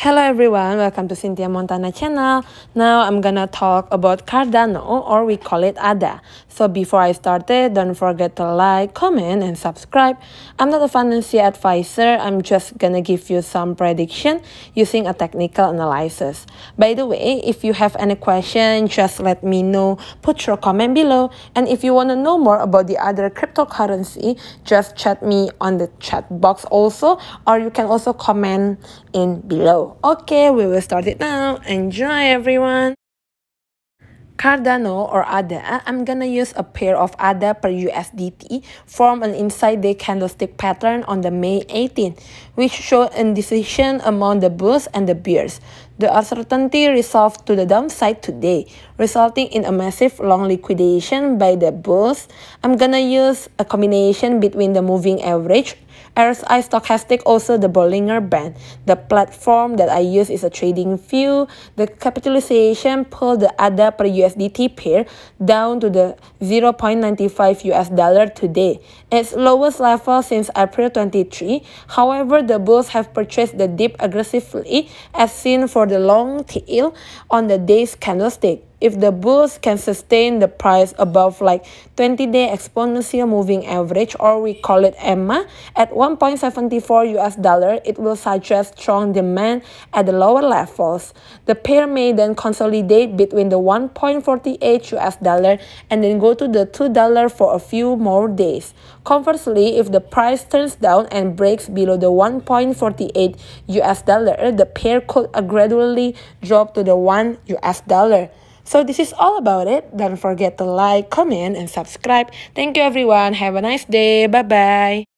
Hello everyone, welcome to Cynthia Montana channel. Now I'm gonna talk about Cardano, or we call it ADA. So before I started, don't forget to like, comment, and subscribe. I'm not a financial advisor, I'm just gonna give you some prediction using a technical analysis. By the way, if you have any question, just let me know, put your comment below. And if you wanna know more about the other cryptocurrency, just chat me on the chat box also, or you can also comment in below. Okay, we will start it now. Enjoy everyone. Cardano or ADA, I'm gonna use a pair of ADA per USDT form an inside day candlestick pattern on the May 18th, which showed indecision among the bulls and the bears. The uncertainty resolved to the downside today, resulting in a massive long liquidation by the bulls. I'm gonna use a combination between the moving average, RSI stochastic, also the Bollinger Band. The platform that I use is a TradingView. The capitalization pulled the ADA per USDT pair down to the 0.95 US dollar today, its lowest level since April 23. However, the bulls have purchased the dip aggressively as seen for the long tail on the day's candlestick. If the bulls can sustain the price above like 20-day exponential moving average, or we call it EMA, at 1.74 US dollar, it will suggest strong demand at the lower levels. The pair may then consolidate between the 1.48 US dollar and then go to the $2 for a few more days. Conversely, if the price turns down and breaks below the 1.48 US dollar, the pair could gradually drop to the 1 US dollar. So this is all about it. Don't forget to like, comment, and subscribe. Thank you everyone. Have a nice day. Bye-bye.